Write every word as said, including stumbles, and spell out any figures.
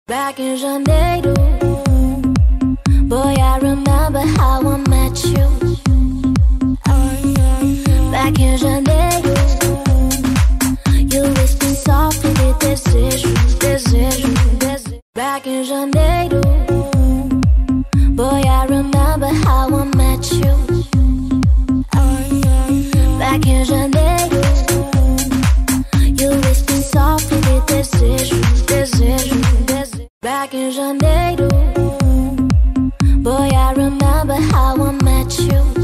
Back in janeiro, boy, I remember how I met you. Back in janeiro, you whisper softly with desejo, desejo, desejo. Back in janeiro, boy, I remember how I met you. Back in janeiro, you whisper softly with desejo, desejo, desejo. Back in janeiro, boy, I remember how I met you.